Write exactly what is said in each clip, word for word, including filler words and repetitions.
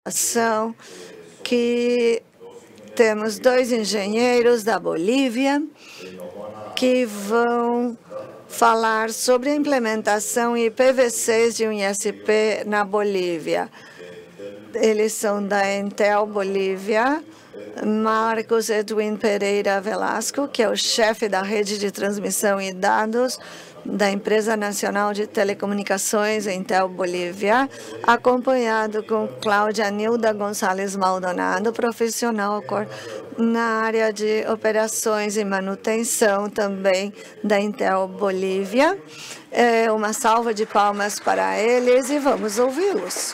São que temos dois engenheiros da Bolívia que vão falar sobre a implementação I P v seis de um I S P na Bolívia. Eles são da Intel Bolívia. Marcos Edwin Pereira Velasco, que é o chefe da rede de transmissão e dados da Empresa Nacional de Telecomunicações Intel Bolívia, acompanhado com Cláudia Nilda Gonçalves Maldonado, profissional na área de operações e manutenção também da Intel Bolívia. É uma salva de palmas para eles e vamos ouvi-los.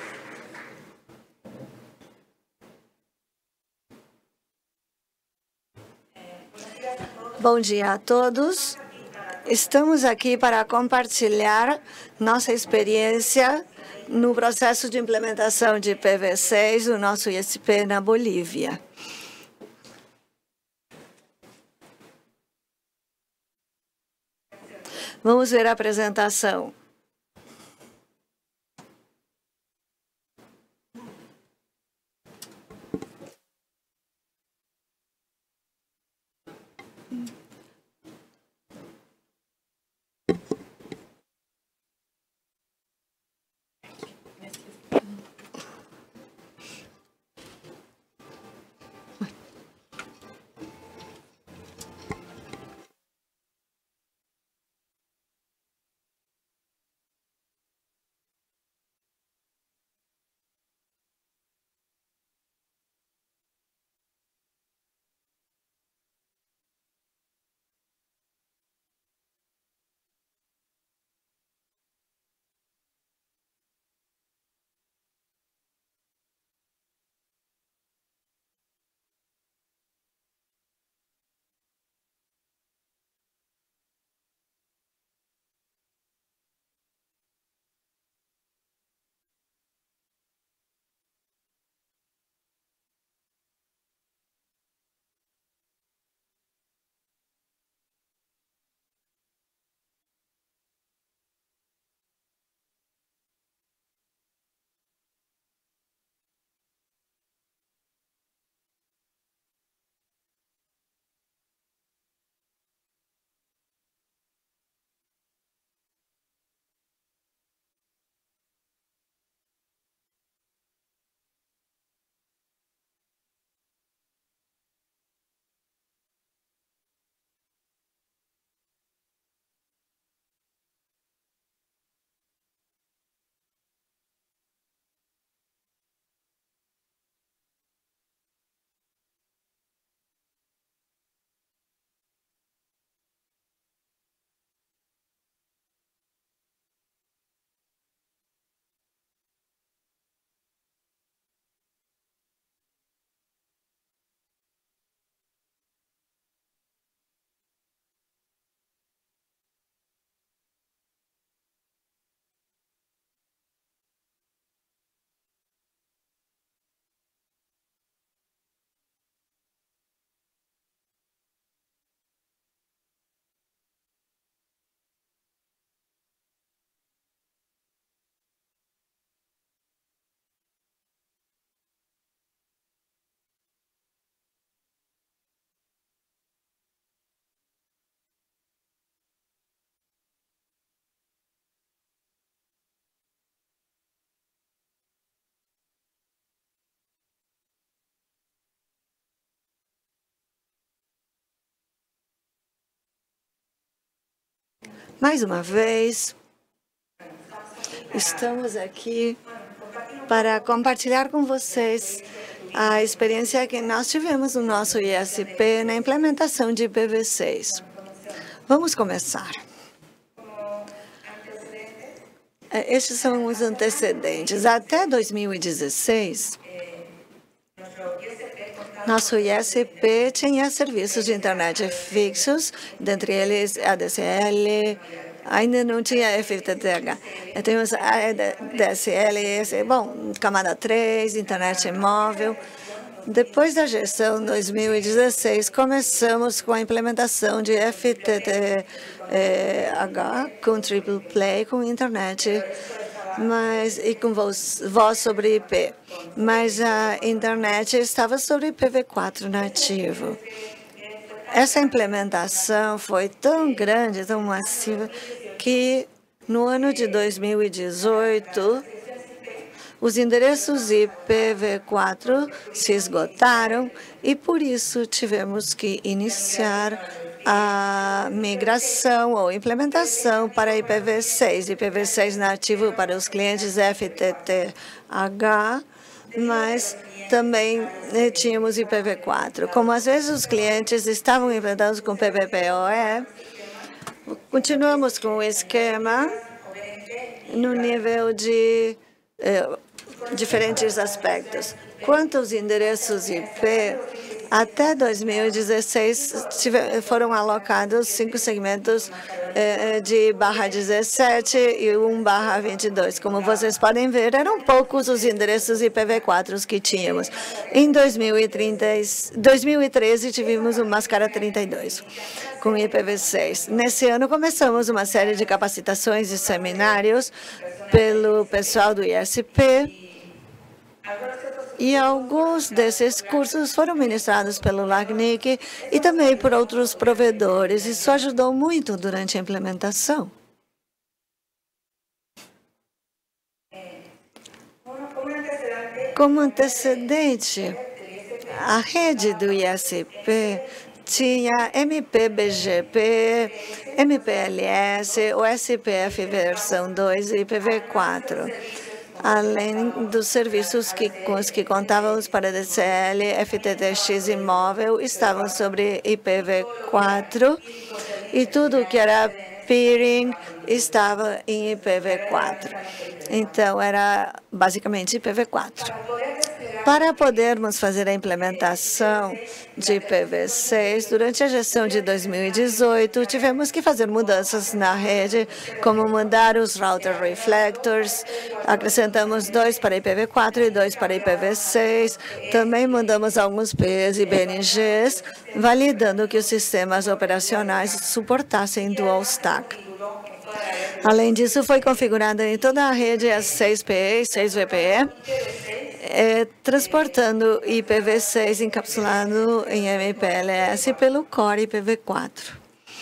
Bom dia a todos. Estamos aqui para compartilhar nossa experiência no processo de implementação de I P v seis, o nosso I S P na Bolívia. Vamos ver a apresentação. Mais uma vez, estamos aqui para compartilhar com vocês a experiência que nós tivemos no nosso I S P na implementação de I P v seis. Vamos começar. Estes são os antecedentes. Até dois mil e dezesseis, nosso I S P tinha serviços de internet fixos, dentre eles A D S L, ainda não tinha F T T H. Temos a D S L, bom, camada três, internet móvel. Depois da gestão dois mil e dezesseis, começamos com a implementação de F T T H com Triple Play, com internet mas, e com voz, voz sobre I P. Mas a internet estava sobre I P v quatro nativo. Essa implementação foi tão grande, tão massiva, que no ano de dois mil e dezoito, os endereços I P v quatro se esgotaram e, por isso, tivemos que iniciar a migração ou implementação para I P v seis. I P v seis nativo para os clientes F T T H, mas também eh, tínhamos I P v quatro. Como às vezes os clientes estavam implementando com P P P O E, continuamos com o esquema no nível de eh, diferentes aspectos. Quanto aos endereços I P, até dois mil e dezesseis tive, foram alocados cinco segmentos eh, de barra dezessete e um barra vinte e dois. Como vocês podem ver, eram poucos os endereços I P v quatro que tínhamos. Em dois mil e trinta, dois mil e treze, tivemos o Mascara trinta e dois com I P v seis. Nesse ano, começamos uma série de capacitações e seminários pelo pessoal do I S P, e alguns desses cursos foram ministrados pelo LACNIC e também por outros provedores. Isso ajudou muito durante a implementação. Como antecedente, a rede do I S P tinha M P B G P, M P L S, o S P F versão dois e I P v quatro. Além dos serviços que, com os que contávamos para D C L, F T T X e móvel, estavam sobre I P v quatro e tudo que era peering estava em I P v quatro. Então, era basicamente I P v quatro. Para podermos fazer a implementação de I P v seis, durante a gestão de dois mil e dezoito, tivemos que fazer mudanças na rede, como mudar os router reflectors, acrescentamos dois para I P v quatro e dois para I P v seis, também mudamos alguns Ps e B N Gs, validando que os sistemas operacionais suportassem dual stack. Além disso, foi configurada em toda a rede as seis P E e seis V P E, É, transportando I P v seis encapsulado em M P L S pelo Core I P v quatro.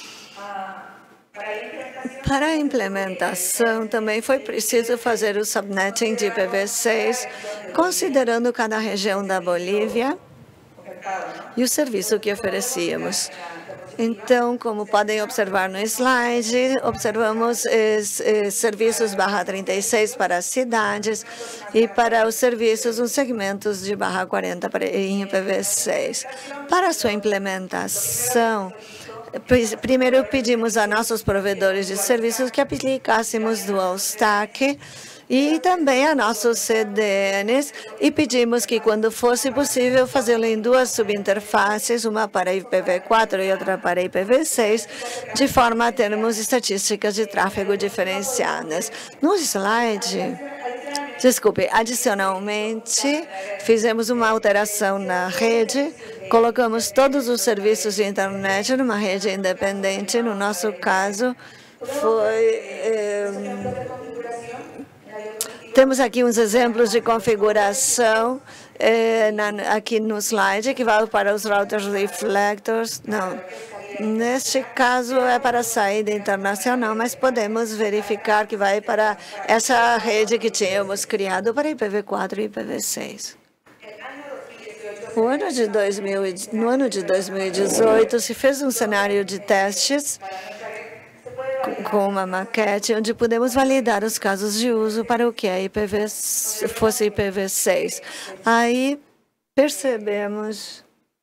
Para a implementação, também foi preciso fazer o subnetting de I P v seis, considerando cada região da Bolívia e o serviço que oferecíamos. Então, como podem observar no slide, observamos eh, eh, serviços barra trinta e seis para as cidades e para os serviços, os segmentos de barra quarenta para, em I P v seis. Para a sua implementação, primeiro pedimos a nossos provedores de serviços que aplicássemos dual stack e também a nossos C D Ns, e pedimos que, quando fosse possível, fazê-lo em duas subinterfaces, uma para I P v quatro e outra para I P v seis, de forma a termos estatísticas de tráfego diferenciadas. No slide, desculpe, adicionalmente, fizemos uma alteração na rede, colocamos todos os serviços de internet numa rede independente. No nosso caso, foi... Eh, Temos aqui uns exemplos de configuração eh, na, aqui no slide, que vai para os routers reflectors. Não, neste caso é para a saída internacional, mas podemos verificar que vai para essa rede que tínhamos criado para I P v quatro e I P v seis. No ano de dois mil, no ano de dois mil e dezoito, se fez um cenário de testes com uma maquete, onde podemos validar os casos de uso para o que é I P v, fosse I P v seis. Aí percebemos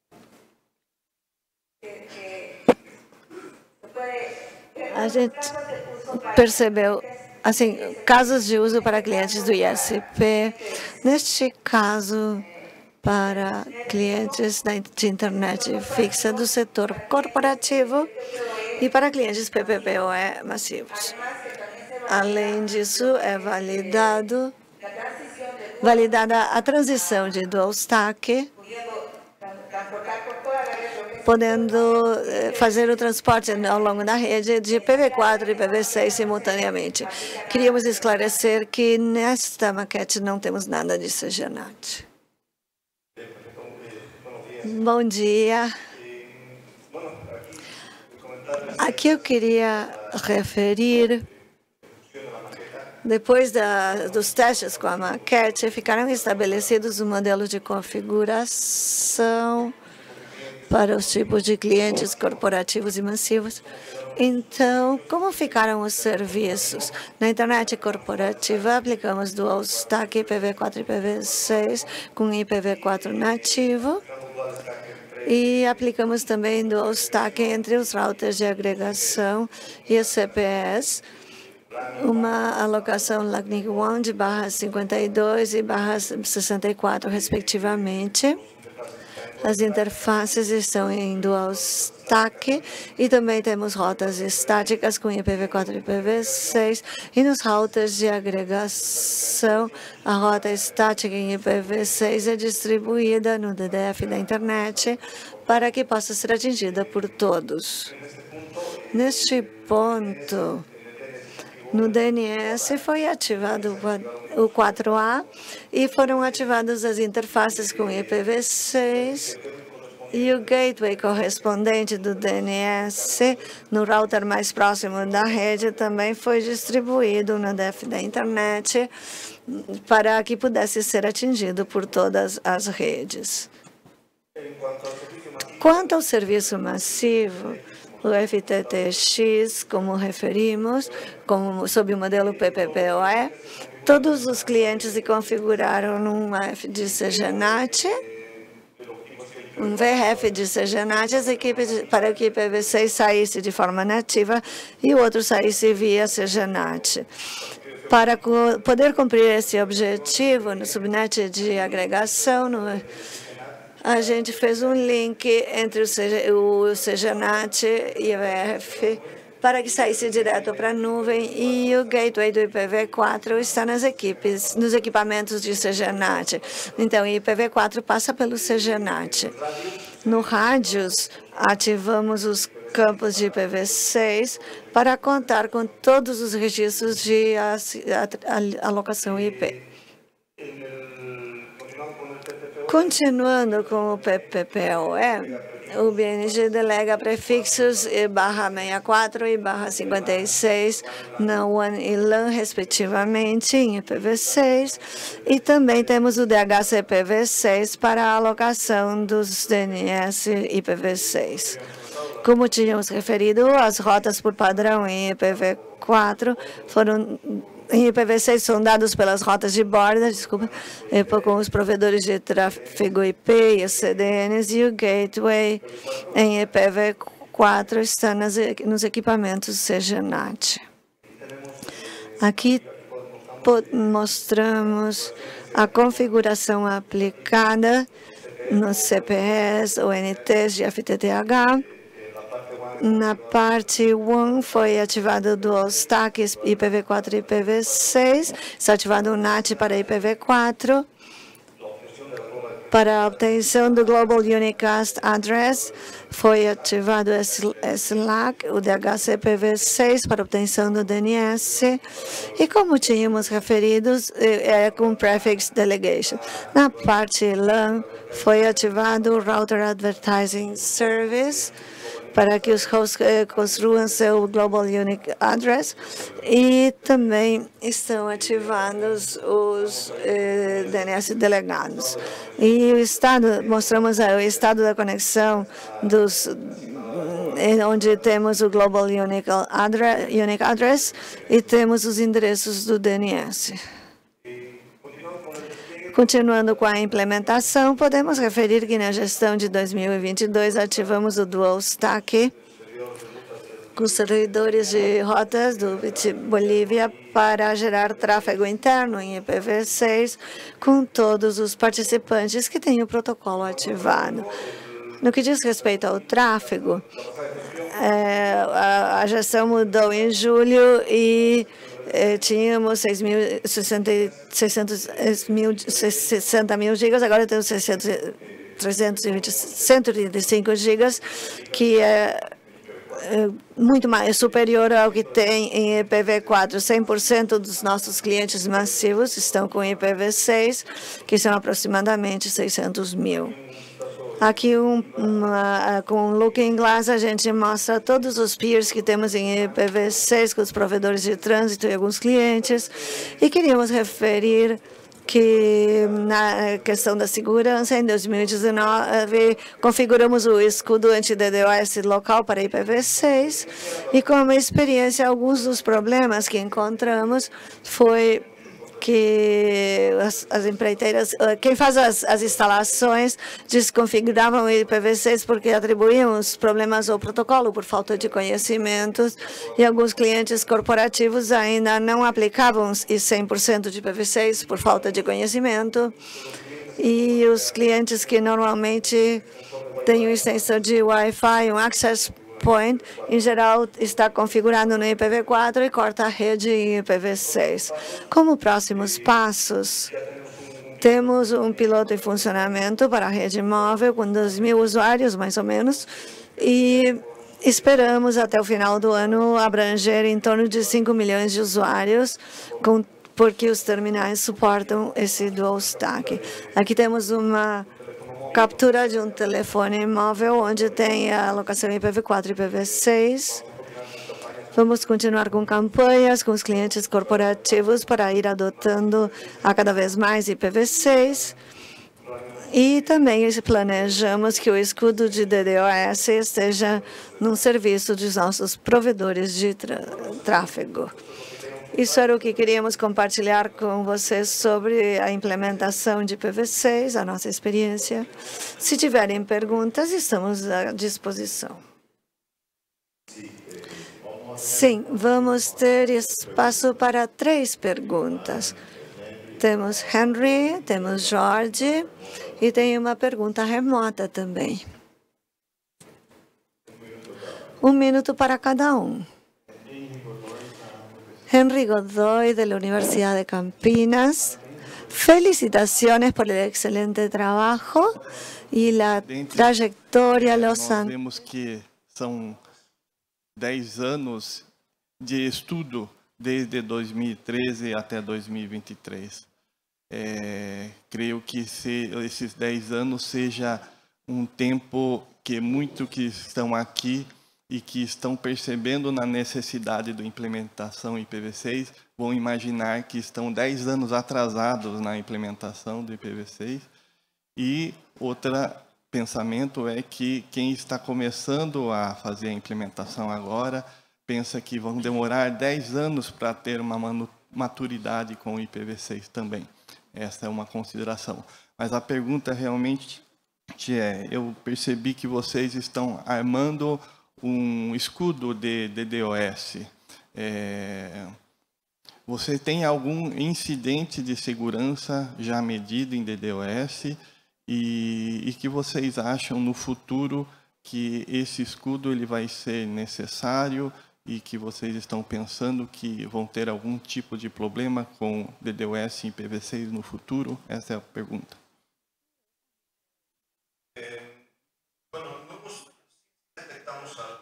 a gente percebeu assim casos de uso para clientes do I S P. Neste caso, para clientes de internet fixa do setor corporativo e para clientes P P P O E massivos. Além disso, é validado, validada a transição de dual stack podendo fazer o transporte ao longo da rede de I P v quatro e I P v seis simultaneamente. Queríamos esclarecer que nesta maquete não temos nada de SEGENAT. Bom dia. Aqui eu queria referir, depois da, dos testes com a maquete, ficaram estabelecidos um modelo de configuração para os tipos de clientes corporativos e massivos. Então, como ficaram os serviços? Na internet corporativa, aplicamos Dual Stack I P v quatro e I P v seis com I P v quatro nativo. E aplicamos também Dual Stack entre os routers de agregação e os C P S, uma alocação Lightning um de barra cinquenta e dois e barra sessenta e quatro, respectivamente. As interfaces estão em Dual Stack e também temos rotas estáticas com I P v quatro e I P v seis. E nos routers de agregação, a rota estática em I P v seis é distribuída no D D F da internet para que possa ser atingida por todos. Neste ponto, no D N S foi ativado o quatro A e foram ativadas as interfaces com I P v seis e o gateway correspondente do D N S no router mais próximo da rede também foi distribuído no D F da internet para que pudesse ser atingido por todas as redes. Quanto ao serviço massivo, o F T T X, como referimos, como, sob o modelo P P P O E, todos os clientes se configuraram num F de SEGENAT, um V R F de SEGENAT, as equipes, para que I P v seis saísse de forma nativa e o outro saísse via SEGENAT. Para co poder cumprir esse objetivo no subnet de agregação, no, a gente fez um link entre o SEGENAT e o V R F para que saísse direto para a nuvem, e o gateway do I P v quatro está nas equipes, nos equipamentos de SEGENAT. Então, o I P v quatro passa pelo SEGENAT. No rádios, ativamos os campos de I P v seis para contar com todos os registros de alocação I P. Continuando com o P P P O E, o B N G delega prefixos e barra sessenta e quatro e barra cinquenta e seis na WAN e LAN, respectivamente, em I P v seis. E também temos o D H C P v seis para a alocação dos D N S I P v seis. Como tínhamos referido, as rotas por padrão em I P v quatro foram... Em I P v seis são dados pelas rotas de borda, desculpa, com os provedores de tráfego I P e os C D Ns, e o gateway em I P v quatro está nas, nos equipamentos SEGENAT. Aqui mostramos a configuração aplicada nos C P S ou N Ts de F T T H. Na parte um foi ativado o Dual Stack I P v quatro e I P v seis, está ativado o N A T para I P v quatro. Para a obtenção do Global Unicast Address, foi ativado o S L A C, o D H C P v seis para obtenção do D N S, e como tínhamos referidos, é com Prefix Delegation. Na parte LAN, foi ativado o Router Advertising Service, para que os hosts eh, construam seu Global Unique Address, e também estão ativados os eh, D N S delegados. E o estado, mostramos o estado da conexão dos, onde temos o Global Unique Address, Unique Address e temos os endereços do D N S. Continuando com a implementação, podemos referir que na gestão de dois mil e vinte e dois ativamos o Dual Stack com os servidores de rotas do Bolívia para gerar tráfego interno em I P v seis com todos os participantes que têm o protocolo ativado. No que diz respeito ao tráfego, é, a, a gestão mudou em julho e Eh, tínhamos sessenta mil gigas, agora temos trezentos e vinte, cento e trinta e cinco gigas, que é, é muito mais superior ao que tem em I P v quatro. cem por cento dos nossos clientes massivos estão com I P v seis, que são aproximadamente seiscentos mil. Aqui, um, uma, com o Looking Glass, a gente mostra todos os peers que temos em I P v seis, com os provedores de trânsito e alguns clientes. E queríamos referir que, na questão da segurança, em dois mil e dezenove, configuramos o escudo anti-D DoS local para I P v seis. E, como experiência, alguns dos problemas que encontramos foi que as, as empreiteiras, quem faz as, as instalações, desconfiguravam o I P v seis porque atribuíam os problemas ao protocolo por falta de conhecimentos, e alguns clientes corporativos ainda não aplicavam cem por cento de I P v seis por falta de conhecimento, e os clientes que normalmente têm uma extensão de Wi-Fi, um access point, em geral, está configurado no I P v quatro e corta a rede em I P v seis. Como próximos passos, temos um piloto em funcionamento para a rede móvel com dois mil usuários, mais ou menos, e esperamos até o final do ano abranger em torno de cinco milhões de usuários, com, porque os terminais suportam esse dual stack. Aqui temos uma captura de um telefone móvel, onde tem a alocação I P v quatro e I P v seis. Vamos continuar com campanhas com os clientes corporativos para ir adotando a cada vez mais I P v seis. E também planejamos que o escudo de D DoS esteja num serviço dos nossos provedores de tráfego. Isso era o que queríamos compartilhar com vocês sobre a implementação de I P v seis, a nossa experiência. Se tiverem perguntas, estamos à disposição. Sim, vamos ter espaço para três perguntas. Temos Henry, temos Jorge e tem uma pergunta remota também. Um minuto para cada um. Henry Godoy, de la Universidad de Campinas. Felicitaciones por el excelente trabajo y la trayectoria. Los Nós vemos que são dez anos de estudo, desde dois mil e treze até dois mil e vinte e três. É, creio que se, esses dez anos seja um tempo que muitos que estão aqui e que estão percebendo na necessidade da implementação I P v seis, vão imaginar que estão dez anos atrasados na implementação do I P v seis. E outro pensamento é que quem está começando a fazer a implementação agora, pensa que vão demorar dez anos para ter uma maturidade com o I P v seis também. Essa é uma consideração. Mas a pergunta realmente é, eu percebi que vocês estão armando um escudo de D DoS. É, você tem algum incidente de segurança já medido em D DoS e, e que vocês acham no futuro que esse escudo ele vai ser necessário e que vocês estão pensando que vão ter algum tipo de problema com D DoS e I P v seis no futuro? Essa é a pergunta. É, bueno, nós detectamos a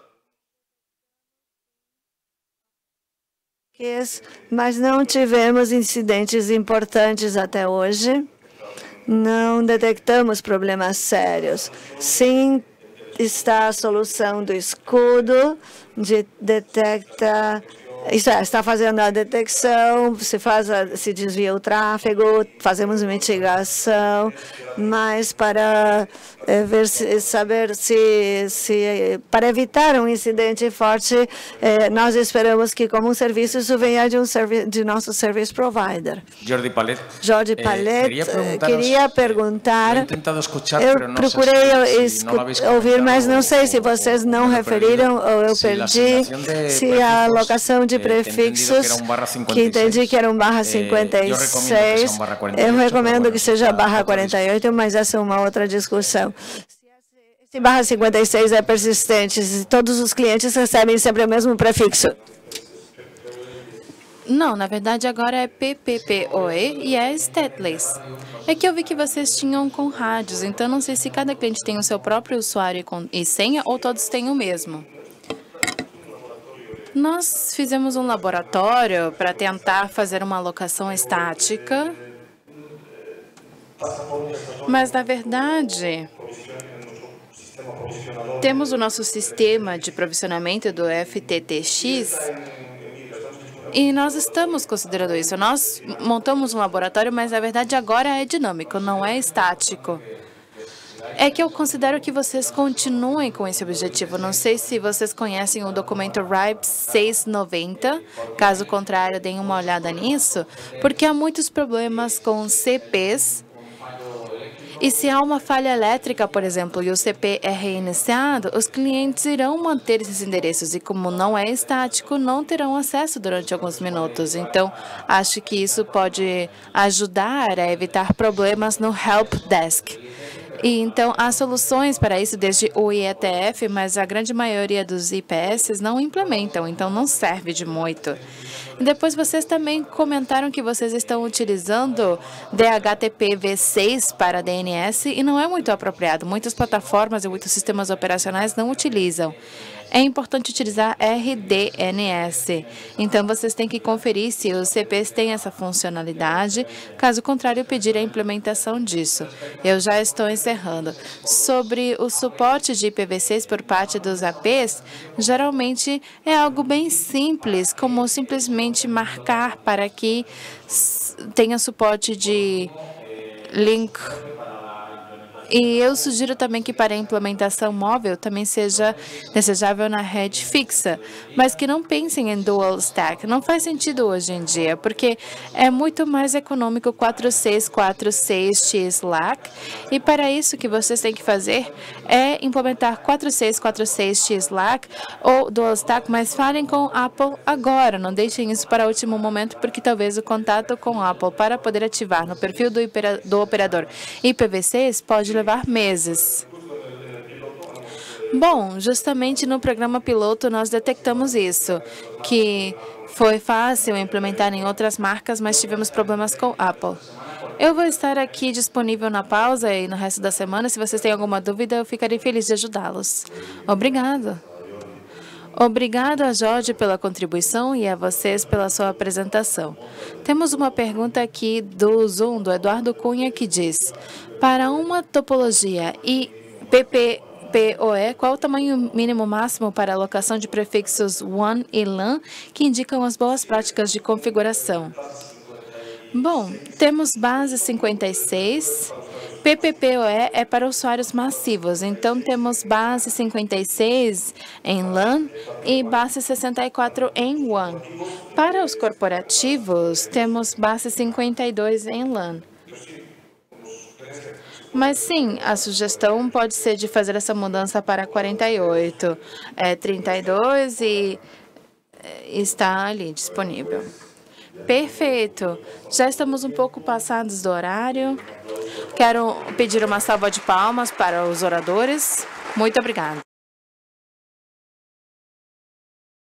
mas não tivemos incidentes importantes até hoje. Não detectamos problemas sérios. Sim, está a solução do escudo, de detecta, isso é, está fazendo a detecção, se faz, a, se desvia o tráfego, fazemos mitigação, mas para é, ver se, saber se, se para evitar um incidente forte, é, nós esperamos que como um serviço isso venha de um servi de nosso service provider. Jordi Palet. Jordi Palet, eh, queria perguntar, eu procurei se, se ouvir, mas não sei se vocês não referiram ou eu perdi, se a alocação de prefixos, que entendi que era um barra cinquenta e seis, eu recomendo que seja barra quarenta e oito, mas essa é uma outra discussão. Se barra cinquenta e seis é persistente, se todos os clientes recebem sempre o mesmo prefixo. Não, na verdade agora é P P P O E e é stateless. É que eu vi que vocês tinham com rádios, então não sei se cada cliente tem o seu próprio usuário e senha ou todos têm o mesmo. Nós fizemos um laboratório para tentar fazer uma alocação estática, mas, na verdade, temos o nosso sistema de provisionamento do F T T X e nós estamos considerando isso. Nós montamos um laboratório, mas, na verdade, agora é dinâmico, não é estático. É que eu considero que vocês continuem com esse objetivo. Não sei se vocês conhecem o documento R I P seiscentos e noventa. Caso contrário, deem uma olhada nisso, porque há muitos problemas com C Ps. E se há uma falha elétrica, por exemplo, e o C P é reiniciado, os clientes irão manter esses endereços e, como não é estático, não terão acesso durante alguns minutos. Então, acho que isso pode ajudar a evitar problemas no Help Desk. E, então, há soluções para isso desde o I E T F, mas a grande maioria dos I P S não implementam, então não serve de muito. E depois vocês também comentaram que vocês estão utilizando D H T P v seis para D N S e não é muito apropriado. Muitas plataformas e muitos sistemas operacionais não utilizam. É importante utilizar R D N S. Então, vocês têm que conferir se os C Ps têm essa funcionalidade. Caso contrário, pedir a implementação disso. Eu já estou encerrando. Sobre o suporte de I P v seis por parte dos A Ps, geralmente é algo bem simples, como simplesmente marcar para que tenha suporte de link. E eu sugiro também que para a implementação móvel também seja desejável na rede fixa, mas que não pensem em dual stack. Não faz sentido hoje em dia, porque é muito mais econômico quatro seis quatro seis X L A C, e para isso o que vocês têm que fazer é implementar quatro seis quatro seis X L A C ou dual stack, mas falem com Apple agora, não deixem isso para o último momento, porque talvez o contato com Apple para poder ativar no perfil do, do operador I P v seis pode levar levar meses. Bom, justamente no programa piloto nós detectamos isso, que foi fácil implementar em outras marcas, mas tivemos problemas com Apple. Eu vou estar aqui disponível na pausa e no resto da semana. Se vocês têm alguma dúvida, eu ficarei feliz de ajudá-los. Obrigado. Obrigado a Jorge pela contribuição e a vocês pela sua apresentação. Temos uma pergunta aqui do Zoom, do Eduardo Cunha, que diz: para uma topologia I P P P O E, qual o tamanho mínimo máximo para a alocação de prefixos WAN e LAN que indicam as boas práticas de configuração? Bom, temos base cinquenta e seis, P P P O E é para usuários massivos, então temos base cinquenta e seis em LAN e base sessenta e quatro em WAN. Para os corporativos, temos base cinquenta e dois em LAN. Mas sim, a sugestão pode ser de fazer essa mudança para quarenta e oito, é, trinta e dois e está ali disponível. Perfeito. Já estamos um pouco passados do horário. Quero pedir uma salva de palmas para os oradores. Muito obrigada.